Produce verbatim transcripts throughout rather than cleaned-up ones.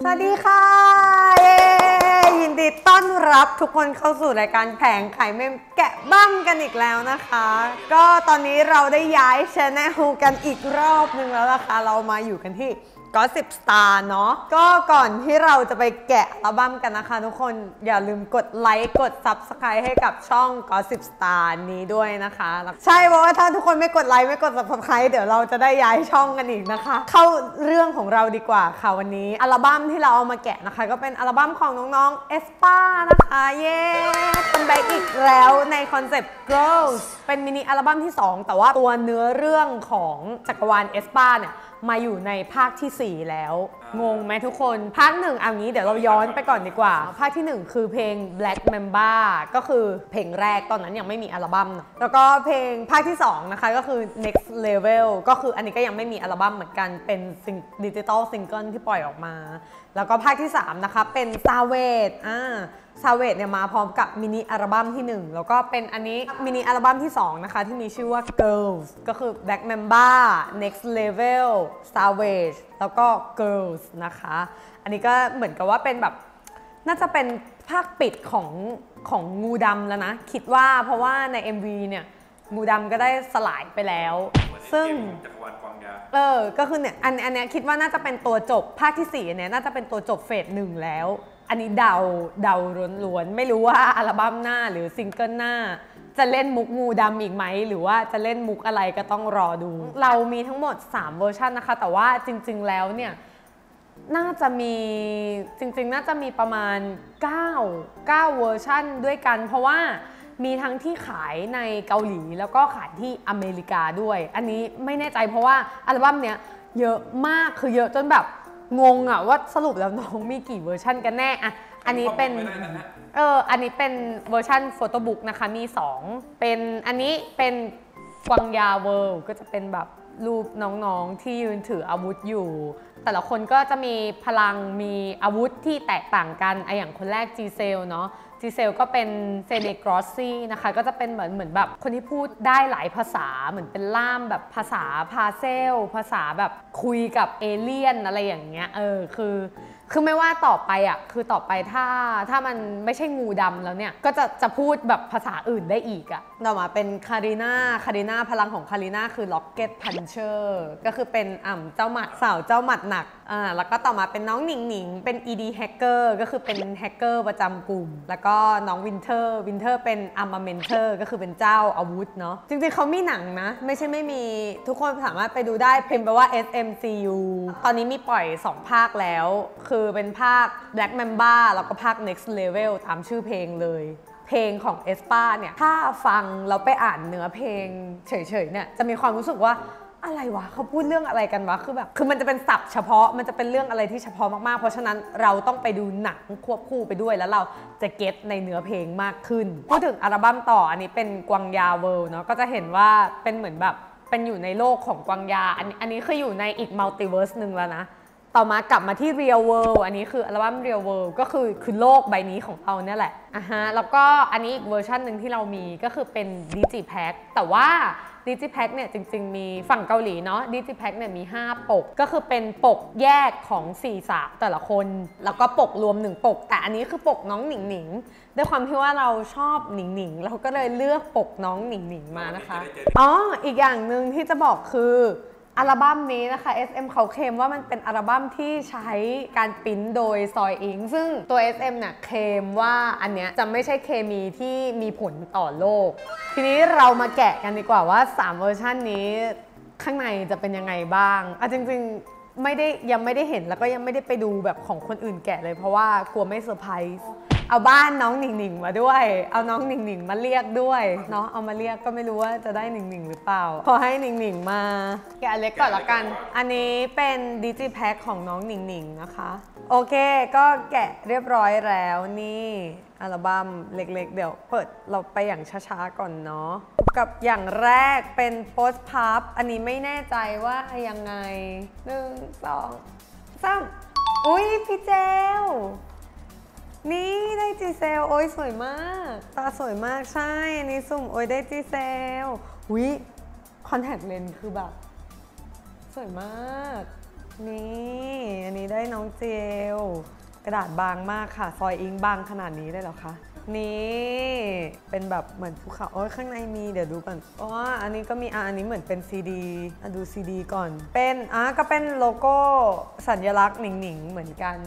วัสดีค่ะเย้ยินดีต้อนรับทุกคนเข้าสู่รายการแผงขายเมมแกะบ้างกันอีกแล้วนะคะก็ตอนนี้เราได้ย้ายชแนลกันอีกรอบนึงแล้วล่ะค่ะเรามาอยู่กันที่Gossip Star เนาะก็ก่อนที่เราจะไปแกะอัลบั้มกันนะคะทุกคนอย่าลืมกดไลค์กด ซับสไครบ์ ให้กับช่อง Gossip Star นี้ด้วยนะคะใช่เพราะว่าถ้าทุกคนไม่กดไลค์ไม่กด ซับสไครบ์ เดี๋ยวเราจะได้ย้ายช่องกันอีกนะคะเข้าเรื่องของเราดีกว่าค่ะวันนี้อัลบั้มที่เราเอามาแกะนะคะก็เป็นอัลบั้มของน้องๆ เอส พี เอ นะคะเย้เป็นแบ็คอีกแล้วในคอนเซปต์ Girls เป็นมินิอัลบั้มที่สองแต่ว่าตัวเนื้อเรื่องของจักรวาล เอส พี เอ เนี่ยมาอยู่ในภาคที่สี่แล้วงงไหมทุกคนภาคหนึ่งเอางี้เดี๋ยวเราย้อนไปก่อนดีกว่าภาคที่หนึ่งคือเพลง Black Mamba ก็คือเพลงแรกตอนนั้นยังไม่มีอัลบั้มเนาะแล้วก็เพลงภาคที่สองนะคะก็คือ next level ก็คืออันนี้ก็ยังไม่มีอัลบั้มเหมือนกันเป็นดิจิตอลซิงเกิลที่ปล่อยออกมาแล้วก็ภาคที่สามนะคะเป็น Savage อ่าSavage เนี่ยมาพร้อมกับมินิอัลบั้มที่หนึ่งแล้วก็เป็นอันนี้มินิอัลบั้มที่สองนะคะที่มีชื่อว่า Girls ก็คือ Black Mamba Next Level Savage แล้วก็ Girls นะคะอันนี้ก็เหมือนกับว่าเป็นแบบน่าจะเป็นภาคปิดของของงูดำแล้วนะคิดว่าเพราะว่าใน เอ็ม วี เนี่ยงูดำก็ได้สลายไปแล้วซึ่งจักรวาลกวางยาเออก็คือเนี่ยอันอันเนี้ยคิดว่าน่าจะเป็นตัวจบภาคที่สี่เนี่ยน่าจะเป็นตัวจบเฟสหนึ่งแล้วอันนี้เดาเดาล้วนๆไม่รู้ว่าอัลบั้มหน้าหรือซิงเกิลหน้าจะเล่นมุกงูดำอีกไหมหรือว่าจะเล่นมุกอะไรก็ต้องรอดูเรามีทั้งหมดสามเวอร์ชันนะคะแต่ว่าจริงๆแล้วเนี่ยน่าจะมีจริงๆน่าจะมีประมาณเก้า เก้าเวอร์ชันด้วยกันเพราะว่ามีทั้งที่ขายในเกาหลีแล้วก็ขายที่อเมริกาด้วยอันนี้ไม่แน่ใจเพราะว่าอัลบั้มเนี้ยเยอะมากคือเยอะจนแบบงงอะว่าสรุปแล้วน้องมีกี่เวอร์ชันกันแน่อะอันนี้เป็นเอออันนี้เป็นเวอร์ชันโฟโต้บุ๊กนะคะมีสองเป็นอันนี้เป็นกวางยาเวิลด์ก็จะเป็นแบบรูปน้องๆที่ยืนถืออาวุธอยู่แต่ละคนก็จะมีพลังมีอาวุธที่แตกต่างกันไออย่างคนแรกจีเซลเนาะจีเซลก็เป็นเซเนกรอสซี่นะคะก็จะเป็นเหมือนเหมือนแบบคนที่พูดได้หลายภาษาเหมือนเป็นล่ามแบบภาษาพาเซลภาษาแบบคุยกับเอเลี่ยนอะไรอย่างเงี้ยเออคือคือไม่ว่าต่อไปอ่ะคือต่อไปถ้าถ้ามันไม่ใช่งูดำแล้วเนี่ยก็จะจะพูดแบบภาษาอื่นได้อีกอ่ะต่อมาเป็นคาริน่าคาริน่าพลังของคาริน่าคือล็อกเก็ตพันเชอร์ก็คือเป็นอ่ำเจ้าหมัดสาวเจ้าหมัดหนักอ่าแล้วก็ต่อมาเป็นน้องหนิงหนิงเป็น อี ดี Hacker ก็คือเป็นแฮกเกอร์ประจำกลุ่มแล้วก็น้องวินเทอร์วินเทอร์เป็นอาร์มาเมนเทอร์ก็คือเป็นเจ้าอาวุธเนาะจริงๆเขามีหนังนะไม่ใช่ไม่มีทุกคนสามารถไปดูได้พิมพ์ไปว่า เอส เอ็ม ซี ยู ตอนนี้มีปล่อยสองภาคแล้วคือเป็นภาค Black Mamba แล้วก็ภาค Next Level ตามชื่อเพลงเลยเพลงของ เอส พี เอ เนี่ยถ้าฟังแล้วไปอ่านเนื้อเพลงเฉยๆเนี่ยจะมีความรู้สึกว่าอะไรวะเขาพูดเรื่องอะไรกันวะคือแบบคือมันจะเป็นศัพท์เฉพาะมันจะเป็นเรื่องอะไรที่เฉพาะมากๆเพราะฉะนั้นเราต้องไปดูหนังควบคู่ไปด้วยแล้วเราจะเก็ตในเนื้อเพลงมากขึ้นพูดถึงอัลบั้มต่ออันนี้เป็นกวางยาเวิลด์เนาะก็จะเห็นว่าเป็นเหมือนแบบเป็นอยู่ในโลกของกวางยาอันนี้อันนี้คืออยู่ในอีกมัลติเวิร์สหนึ่งแล้วนะต่อมากลับมาที่ Real World อันนี้คืออัลบั้ม Real World ก็คือคือโลกใบนี้ของเราเนี่ยแหละอ่ะฮะแล้วก็อันนี้อีกเวอร์ชันหนึ่งที่เรามีก็คือเป็น Digipack แต่ว่า Digipack เนี่ยจริงๆมีฝั่งเกาหลีเนาะ Digipack เนี่ยมีห้าปกก็คือเป็นปกแยกของสี่สาวแต่ละคนแล้วก็ปกรวมหนึ่งปกแต่อันนี้คือปกน้องหนิงหนิงด้วยความที่ว่าเราชอบหนิงหนิงเราก็เลยเลือกปกน้องหนิงหนิงมานะคะอ๋ออีกอย่างหนึ่งที่จะบอกคืออัลบั้มนี้นะคะ เอส เอ็ม เขาเคลมว่ามันเป็นอัลบั้มที่ใช้การปริ้นโดยซอยอิงซึ่งตัว เอส เอ็ม เนี่ยเคลมว่าอันเนี้ยจะไม่ใช่เคมีที่มีผลต่อโลกทีนี้เรามาแกะกันดีกว่าว่าสามเวอร์ชันนี้ข้างในจะเป็นยังไงบ้างอ่ะจริงๆไม่ได้ยังไม่ได้เห็นแล้วก็ยังไม่ได้ไปดูแบบของคนอื่นแกะเลยเพราะว่ากลัวไม่เซอร์ไพรส์เอาบ้านน้องหนิงหนิงมาด้วยเอาน้องหนิงหนิงมาเรียกด้วยเนาะเอามาเรียกก็ไม่รู้ว่าจะได้หนิงหนิงหรือเปล่าขอให้หนิงหนิงมาแกะเล็กก่อนละกันอันนี้เป็นดิจิแพ็คของน้องหนิงหนิงนะคะโอเคก็แกะเรียบร้อยแล้วนี่อัลบั้มเล็กๆเดี๋ยวเปิดเราไปอย่างช้าๆก่อนเนาะกับอย่างแรกเป็นโพสต์พับอันนี้ไม่แน่ใจว่ายังไงหนึ่งสองสามอุ้ยพี่เจลนี่ได้จีเซลโอ้ยสวยมากตาสวยมากใช่อันนี้สุ่มโอ้ยได้จีเซลวิคอนแทคเลนส์คือแบบสวยมากนี่อันนี้ได้น้องเจลกระดาษบางมากค่ะซอยอิงบางขนาดนี้ได้เหรอคะนี่เป็นแบบเหมือนภูเขาโอ้ยข้างในมีเดี๋ยวดูก่อนอ๋ออันนี้ก็มีอ่ะอันนี้เหมือนเป็นซีดีอ่ะดูซีดีก่อนเป็นอ่ะก็เป็นโลโก้สัญลักษณ์หนิงหนิงเหมือนกัน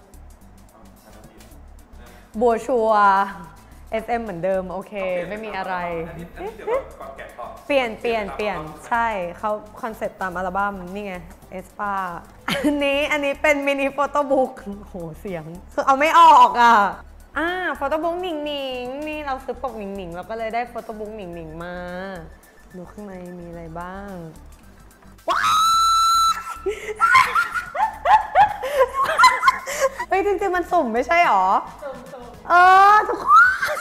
บัวชัว เอส เอ็ม เหมือนเดิมโอเคไม่มีอะไรเปลี่ยนเปลี่ยนเปลี่ยนใช่เขาคอนเซ็ปต์ตามอัลบั้มนี่ไงเอสปาอันนี้อันนี้เป็นมินิโฟโต้บุ๊กโหเสียงคือเอาไม่ออกอ่ะอ่าโฟโต้บุ๊กหนิงหนิงนี่เราซื้อปกหนิงหนิงเราก็เลยได้โฟโต้บุ๊กหนิงหนิงมาดูข้างในมีอะไรบ้างว้าวเฮ้ยจริงๆมันสุ่มไม่ใช่หรอสุ่มๆเออทุกคน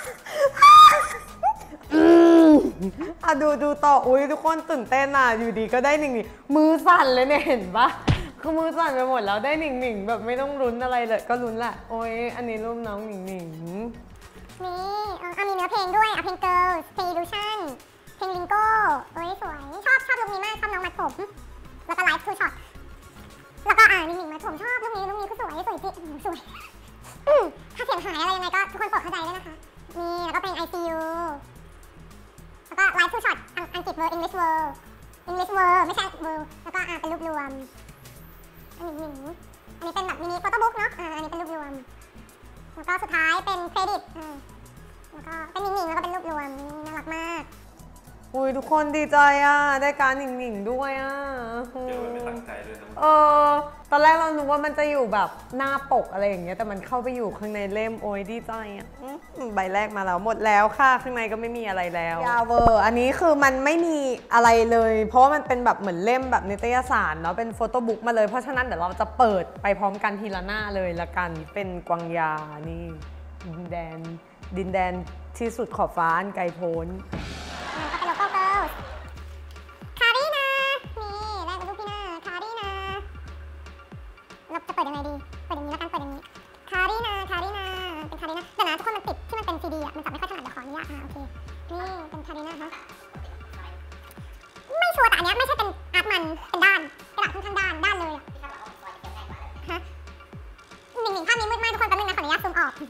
อ่ะดูดูต่ออุ้ยทุกคนตื่นเต้นอ่ะอยู่ดีก็ได้หนิงหนิงมือสั่นเลยเนี่ยเห็นปะคือมือสั่นไปหมดแล้วได้หนิงหนิงแบบไม่ต้องลุ้นอะไรเลยก็ลุ้นแหละโอ้ยอันนี้รูปน้องหนิงหนิงนี่เอามีเนื้อเพลงด้วยเอาเพลง Girls เพลง Illusion เพลง Lingo เอ้ยสวยชอบชอบลุคนี้มากชอบน้องมัดผมแล้วก็ไลฟ์ทูช็อตแล้วก็อ่าหนิงหนิงมัดผมชอบลุคนี้ลุคนี้ก็สวยสวยจริงสวยถ้าเสียงหายอะไรยังไงก็ทุกคนโปรดเข้าใจด้วยนะคะนี่แล้วก็เป็น ไอ ซี ยู แล้วก็ไลฟ์ทูช็อตอังกฤษเวอร์ English เวอร์ English เวอร์ไม่ใช่เวอร์แล้วก็อ่าเป็นรูปรวมอันนี้หนิงอันนี้เป็นแบบมินิโฟโต้บุ๊กเนาะอ่าอันนี้เป็นรูปรวมแล้วก็สุดท้ายเป็นเครดิตอ่าแล้วก็เป็นหนิงหนิงแล้วก็เป็นรูปรวมน่ารักมากอุ้ยทุกคนดีใจอ่ะได้การหนิงหนิงด้วยอ่ะเจอไม่ตั้งใจเลยนะเออตอนแรกเรานึกว่ามันจะอยู่แบบหน้าปกอะไรอย่างเงี้ยแต่มันเข้าไปอยู่ข้างในเล่มโอ้ยดีใจอ่ะใบแรกมาแล้วหมดแล้วค่ะข้างในก็ไม่มีอะไรแล้วยาเวอร์อันนี้คือมันไม่มีอะไรเลยเพราะว่ามันเป็นแบบเหมือนเล่มแบบนิตยสารเนาะเป็นโฟโต้บุ๊กมาเลยเพราะฉะนั้นเดี๋ยวเราจะเปิดไปพร้อมกันทีละหน้าเลยละกันเป็นกวางยานี่ดินแดนดินแดนที่สุดขอบฟ้าอันไกลโพ้นก็เป็นโลโก้ Girls คารีนานี่แรกเป็นรูปพี่หน้าคารีนาเราจะเปิดยังไงดีเปิดอย่างนี้แล้วกันเปิดอย่างนี้คารีนาคารีนาเป็นคารีนาแต่นะทุกคนมันติดที่มันเป็นซีดีอ่ะมันจับไม่ค่อยถนัดเดี๋ยวขออนุญาตอ่ะโอเคนี่เป็นคารีนาคะไม่ชัวร์แต่อันนี้ไม่ใช่เป็นอาร์ตมันเป็นด้านกระดาษค่อนข้างด้านด้านเลยอ่ะฮะหนิงหนิงภาพนี้มืดมากทุกคนแป๊บนึงนะขออนุญาตซูมออก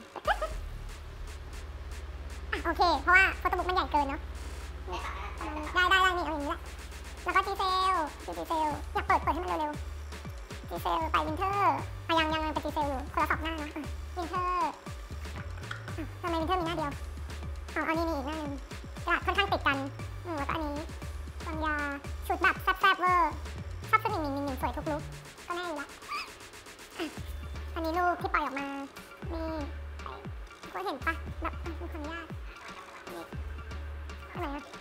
อ่ะโอเคเพราะว่าโฟโต้บุ๊กมันใหญ่เกินเนาะได้ได้ได้นี่เอาอย่างนี้แหละแล้วก็จีเซลจีเซลอยากเปิดเปิดให้มันเร็วๆจีเซลไปวินเทอร์อ่ะยังยังเป็นจีเซลอยู่คนละสองหน้านะวินเทอร์ทำไมวินเทอร์มีหน้าเดียวเอาเอานี่นี่อีกหน้านึงกระดาษค่อนข้างติดกันแล้วก็อันนี้ปัญญาชุดแบบแซ่บๆเวอร์ชอบชุดหนิงหนิงหนิงสวยทุกลุคก็แน่อยู่ละอันนี้รูปที่ปล่อยออกมานี่ก็เห็นปะแบบขออนุญาตอะไรนะ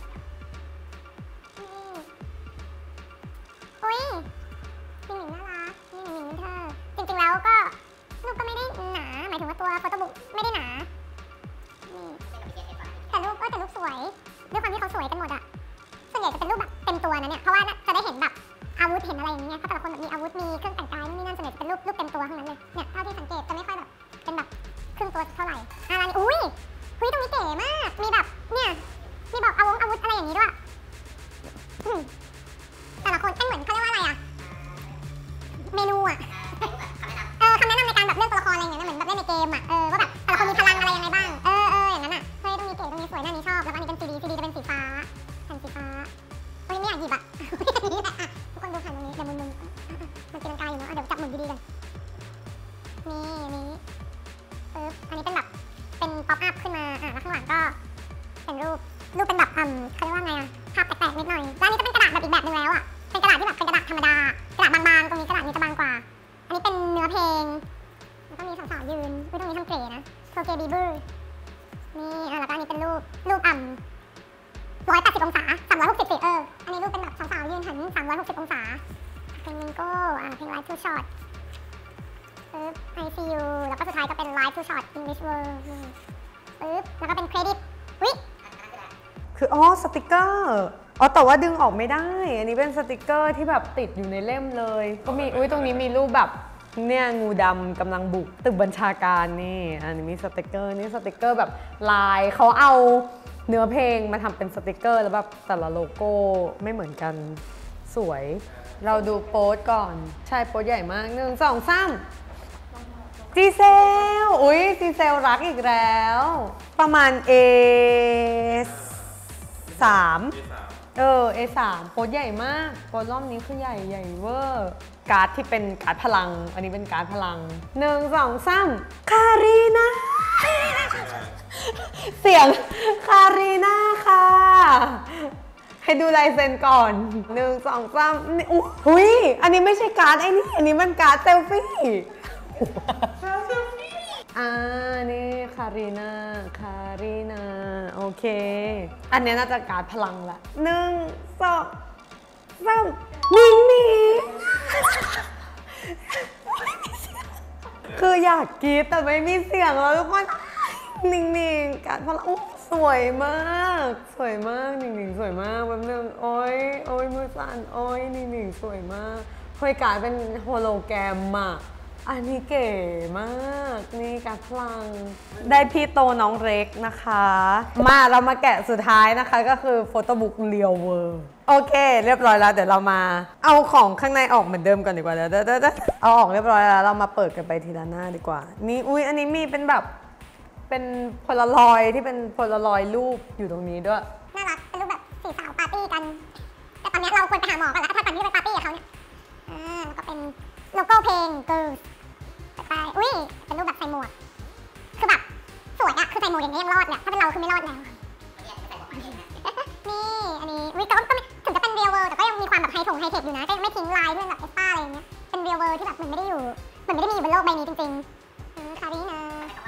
อุ้ยหนิงหนิงน่ารักนี่หนิงหนิงเธอจริงๆแล้วก็รูปก็ไม่ได้หนาหมายถึงว่าตัวโฟโต้บุ๊กไม่ได้หนานี่แต่รูปก็แต่รูปสวยด้วยความที่เขาสวยกันหมดอะส่วนใหญ่จะเป็นรูปแบบเต็มตัวนะเนี่ยเพราะว่าจะได้เห็นแบบอาวุธเห็นอะไรอย่างเงี้ยเพราะแต่ละคนแบบมีอาวุธมีเครื่องแต่งกายนี่นั่นส่วนใหญ่จะเป็นรูปรูปเต็มตัวทั้งนั้นเลยเนี่ยเท่าที่สังเกตจะไม่ค่อยแบบเป็นแบบครึ่งตัวเท่าไหร่อะไรนี่อุ้ยอุ้ยตรงนี้เก๋มากมีแบบเนี่ยมีบอกอาวุธอาวุธอะไรอย่างนี้ด้วยแต่ละคนเป็นเหมือนเขาเรียกว่าอะไรอะเมนูอะเออคำแนะนำในการแบบเลือกตัวละครอะไรอย่างเงี้ยเหมือนแบบเล่นในเกมอะเออว่าแบบแต่ละคนมีพลังอะไรยังไงบ้างเออเอออย่างนั้นอะเฮ้ยตรงนี้เก๋ตรงนี้สวยหน้านี้ชอบแล้วก็อันนี้เป็นซีดีซีดีจะเป็นสีฟ้าแผ่นสีฟ้าเฮ้ยไม่อยากหยิบอะนี่แหละอะทุกคนดูผ่านตรงนี้เดี๋ยวมุมๆมันตีลังกาอยู่เนาะเดี๋ยวจับหมุนดีๆกันนี่นี่ปึ๊บอันนี้เป็นแบบเป็นป๊อปอัพขึ้นมาอ่ะแล้วข้างหลังก็เป็นรูปรูปเป็นแบบอืมเขาเรียกว่าไงอะภาพแปลกๆนิดหน่อยแล้วอันนี้จะเป็นกระดาษแบบอีกแบบนึงแล้วอะเป็นกระดาษที่แบบเป็นกระดาษธรรมดากระดาษบางๆตรงนี้กระดาษนี้จะบางกว่าอันนี้เป็นเนื้อเพลงแล้วก็มีสาวๆยืนตรงนี้ทำเก๋นะโทเกบีบูนี่อ่ะแล้วก็อันนี้เป็นรูปรูปอ่ำร้อยแปดสิบองศาสามร้อยหกสิบสี่เอออันนี้รูปเป็นแบบสาวๆยืนหันสามร้อยหกสิบองศาเพลงมิงโก้อ่ะเพลงไลฟ์ทูช็อตปึ๊บ ไอ ซี ยู แล้วก็สุดท้ายก็เป็นไลฟ์ทูช็อต English World ปึ๊บแล้วก็เป็นเครดิตวิคืออ๋อสติกเกอร์อ๋อแต่ว่าดึงออกไม่ได้อันนี้เป็นสติกเกอร์ที่แบบติดอยู่ในเล่มเลยก็มีอุ้ยตรงนี้มีรูปแบบเนี่ยงูดำกำลังบุกตึกบัญชาการนี่อันนี้มีสติกเกอร์นี่สติกเกอร์แบบลายเขาเอาเนื้อเพลงมาทำเป็นสติกเกอร์แล้วแบบแต่ละโลโก้ไม่เหมือนกันสวย เราดูโป๊ตก่อน ใช่โป๊ตใหญ่มากหนึ่งสองสามจีเซล อุ้ยจีเซลรักอีกแล้ว ประมาณ เอ สาม เออ เอ สาม โป๊ตใหญ่มากโป๊ตรอบนี้คือใหญ่ใหญ่เวอร์ การ์ดที่เป็นการ์ดพลัง อันนี้เป็นการ์ดพลังหนึ่งสองสามคารีนา เสียงคารีนาค่ะ ให้ดูลายเซ็นก่อนหนึ่งสองสามนี่อุ้ยอันนี้ไม่ใช่การ์ดไอ้นี่ อันนี้มันการ์ดเซลฟี่ อ่า นี่คารีนา คารีนา โอเค อันนี้น่าจะการ์ดพลังละหนึ่งสองสามนิ่งนิ่งคืออยากกรี๊ดแต่ไม่มีเสียงแล้วทุกคน นิ่งๆการ์ดพลังอุ๊ยสวยมาก สวยมาก นิ่งๆสวยมากแบบนึงโอ้ยโอ้ยมือสั่นโอ้ยนิ่งๆสวยมากเฮ้ยการ์ดเป็นโฮโลแกรมอะอันนี้เก๋มากนี่การ์ดพลังได้พี่โตน้องเล็กนะคะ มาเรามาแกะสุดท้ายนะคะก็คือโฟโต้บุ๊กเรียลเวิร์โอเคเรียบร้อยแล้วเดี๋ยวเรามาเอาของข้างในออกเหมือนเดิมก่อนดีกว่าเดี๋ยวเดี๋ยวเอาออกเรียบร้อยแล้วเรามาเปิดกันไปทีละหน้าดีกว่านี่อุ้ยอันนี้มีเป็นแบบเป็นโพลารอยด์ที่เป็นโพลารอยด์รูปอยู่ตรงนี้ด้วยน่ารักเป็นรูปแบบสี่สาวปาร์ตี้กันแต่ตอนนี้เราควรไปหาหมอกันแล้วถ้าก่อนที่จะไปปาร์ตี้กับเขาเนี่ยอ่าแล้วก็เป็นโลโก้เพลง Girls ไปอุ้ยเป็นรูปแบบใส่หมวกคือแบบสวยอะคือใส่หมวกอย่างนี้ยังรอดเนี่ยถ้าเป็นเราคือไม่รอดแล้วนี่อันนี้อุ้ยก็ก็ถึงจะเป็นเรียลเวิลด์แต่ก็ยังมีความแบบไฮทงไฮเทคอยู่นะก็ยังไม่ทิ้งลายด้วยแบบเอสป้าอะไรอย่างเงี้ยเป็นเรียลเวิลด์ที่แบบเหมือนไม่ได้อยู่เหมือนไม่ได้มีอยู่บนโลกใบนี้จริงๆคารีนา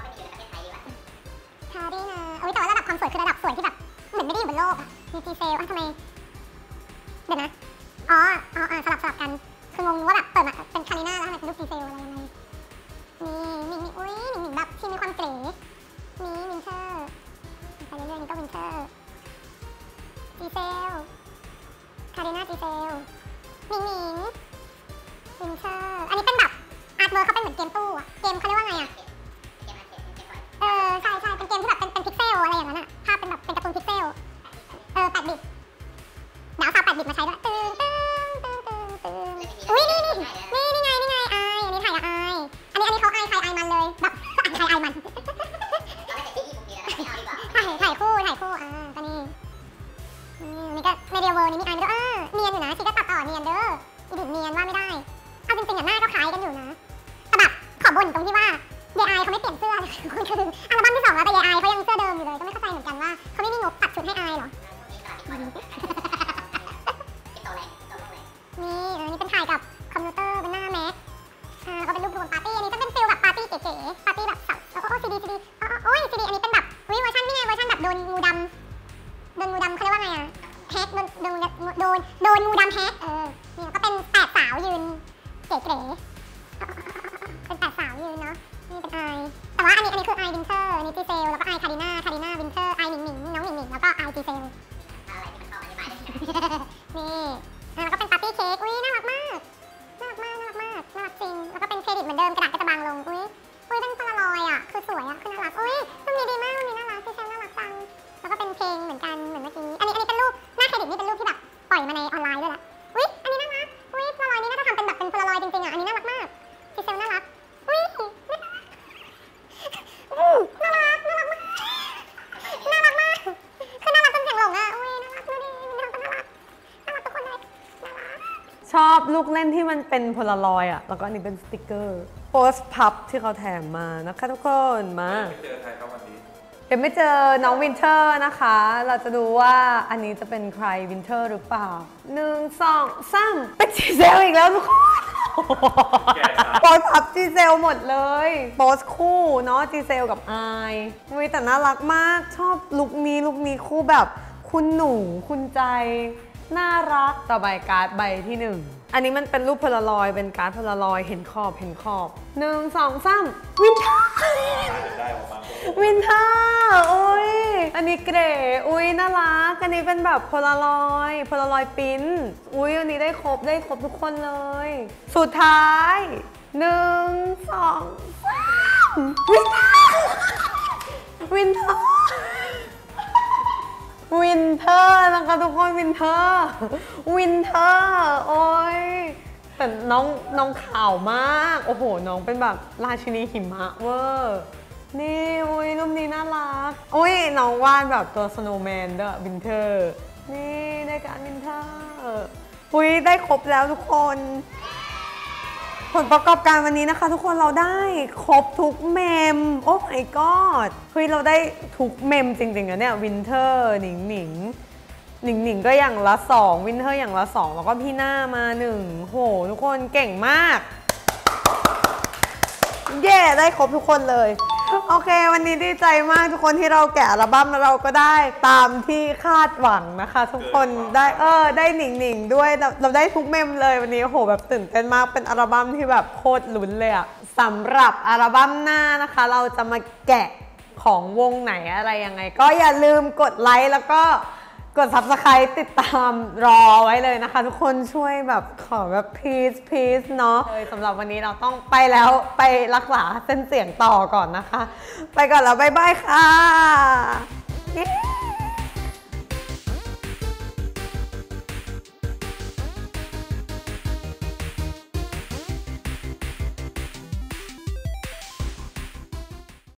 คารีนาอุ้ยแต่ว่าระดับความสวยคือระดับสวยที่แบบเหมือนไม่ได้อยู่บนโลกอะมีจีเซลอ่ะทำไมเดี๋ยวนะอ๋ออ๋อสลับสลับกันคืองงว่าแบบเปิดมาเป็นคารีนาแล้วทำไมเป็นรูปจีเซลอะไรยังไงนี่มิงอุ้ยมิงมิงแบบที่มีความเก๋นี่วินเทอร์ไปเรื่อยๆนี่ก็วินเทอร์จีเซลคารีนาจีเซลมิงมิงวินเทอร์อันนี้เป็นแบบอาร์ตเวิร์คเขาเป็นเหมือนเกมตู้อะเกมเขาเรียกว่าไงอะเออใช่ใช่เป็นเกมที่แบบเป็นเป็นพิกเซลอะไรอย่างนั้นอะภาพเป็นแบบเป็นการ์ตูนพิกเซลเออแปดบิตเดี๋ยวเอาซาวด์แปดบิตมาใช้ด้วยตึ้งตึ้งตึ้งตึ้งตึ้งอุ้ยนี่นี่นี่นี่ไงนี่ไงไออันนี้ถ่ายกับไออันนี้อันนี้เขาไอใครไอมันเลยแบบไอใครไอมันถ่ายถ่ายคู่ถ่ายคู่อ่าก็นี่นี่ก็ในเดียเวอร์นี่มีไอไม่ด้วยเออเนียนอยู่นะชีก็ตัดต่อเนียนเด้ออีดิทเนียนว่าไม่ได้เอาจริงๆอย่างหน้าก็คล้ายกันอยู่นะแต่แบบขอบ่นตรงที่ว่าเยไอเขาไม่เปลี่ยนเสื้อเลยคืออัลบั้มที่สองแล้วแต่เยไอเขายังเสื้อเดิมอยู่เลยก็ไม่เข้าใจเหมือนกันว่าเขาไม่มีงบตัดชุดให้ไอหรอนี่อันนี้เป็นถ่ายกับคอมพิวเตอร์เป็นหน้าแม็กอ่าแล้วก็เป็นรูปรวมปาร์ตี้อันนี้ก็เป็นฟิลแบบปาร์ตี้เก๋ๆปาร์ตี้แบบสับแล้วก็โอ้ซีดีซีดีโอ้ยซีดีอันนี้เป็นแบบวิเวอร์ชันนี่ไงเวอร์ชันแบบโดนงูดำโดนงูดำเขาเรียกว่าไงอะแฮกโดนโดนโดนโดนงูดำแฮกเออนี่ก็เป็นแปดสาวยืนเก๋ๆเป็นแปดสาวยืนเนาะนี่เป็นไอแต่ว่าอันนี้อันนี้คือไอวินเทอร์อันนี้จีเซลแล้วก็ไอคาริน่าคาริน่าวินเทอร์ไอหมิงหมิงนี่น้องหมิงหมิงแล้วก็ไอจีเซลนี่แล้วก็เป็นปาร์ตี้เค้กอุ้ยน่ารักมากน่ารักมากน่ารักมากน่ารักจริงแล้วก็เป็นเครดิตเหมือนเดิมกระดาษก็จะบางลงอุ้ยอุ้ยเป็นโพลารอยด์อ่ะคือสวยอ่ะคือน่ารักอุ้ยรูปนี้ดีมากรูปนี้น่ารักจีเซลน่ารักจังแล้วก็เป็นเพลงเหมือนกันเหมือนเมื่อกี้อันนี้อันนี้เป็นรูปหน้าเครดิตนี่เป็นรูปที่แบบปล่อยมาในออนไลน์ด้วยละอุ้ยอันนี้น่ารักอุ้ยโพลารอยด์นี่น่าจะทำเป็นแบบเป็นโพลารอยด์จริงๆอ่ะอันนี้น่ารักมากจีเซลน่ารักอุ้ยน่ารักน่ารักมากน่ารักมากคือน่ารักจนเสียงหลงอ่ะอุ้ยน่ารักดูดิน้องก็น่ารักน่ารักทุกคนเลยน่ารักชอบลูกเล่นที่มันเป็นโพลารอยด์อ่ะแล้วก็อันนี้เป็นสติกเกอร์โพสพับที่เขาแถมมานะคะทุกคนมาไม่เจอใครครับวันนี้เดี๋ยวไม่เจอน้องวินเทอร์นะคะเราจะดูว่าอันนี้จะเป็นใครวินเทอร์หรือเปล่าหนึ่งสองสามเป็นจีเซลอีกแล้วทุกคนโพสพับจีเซลหมดเลยโพสคู่เนาะจีเซลกับไอวิแต่น่ารักมากชอบลุคนี้ลุคนี้คู่แบบคุณหนูคุณใจน่ารักต่อใบการ์ดใบที่หนึ่งอันนี้มันเป็นรูปโพลารอยด์เป็นการ์ดโพลารอยด์เห็นขอบเห็นขอบหนึ่งสองสามวินเทอร์วินเทอร์อุ้ยอันนี้เก๋อุ้ยน่ารักอันนี้เป็นแบบโพลารอยด์โพลารอยด์ปิ้นอุ้ยอันนี้ได้ครบได้ครบทุกคนเลยสุดท้ายหนึ่งสองสามวินเทอร์วินเทอร์วินเทอร์นะคะทุกคนวินเทอร์วินเทอร์โอ้ยแต่น้องน้องขาวมากโอ้โหน้องเป็นแบบราชินีหิมะเวอร์นี่อุ้ยรูปนี้น่ารักอุ้ยน้องวาดแบบตัวสโนว์แมนด้วยวินเทอร์นี่ได้การวินเทอร์อุ้ยได้ครบแล้วทุกคนผลประกอบการวันนี้นะคะทุกคนเราได้ครบทุกเมมโอ้ my god เฮ้ยเราได้ทุกเมมจริงๆนะเนี่ยวินเทอร์หนิงหนิงหนิงหนิงก็อย่างละสองวินเทอร์อย่างละสองแล้วก็พี่หน้ามาหนึ่งโหทุกคนเก่งมากเย่ได้ครบทุกคนเลยโอเควันนี้ดีใจมากทุกคนที่เราแกะอัลบั้มแล้วเราก็ได้ตามที่คาดหวังนะคะทุกคนได้เออได้หนิงหนิงด้วยเราเราได้ทุกเมมเลยวันนี้โอ้โหแบบตื่นเต้นมากเป็นอัลบั้มที่แบบโคตรลุ้นเลยอะสำหรับอัลบั้มหน้านะคะเราจะมาแกะของวงไหนอะไรยังไงก็อย่าลืมกดไลค์แล้วก็กด ซับสไครบ์ ติดตามรอไว้เลยนะคะทุกคนช่วยแบบขอแบบ please please เนาะเลยสำหรับวันนี้เราต้องไปแล้วไปรักษาเส้นเสียงต่อก่อนนะคะไปก่อนแล้วบ๊ายบายค่ะ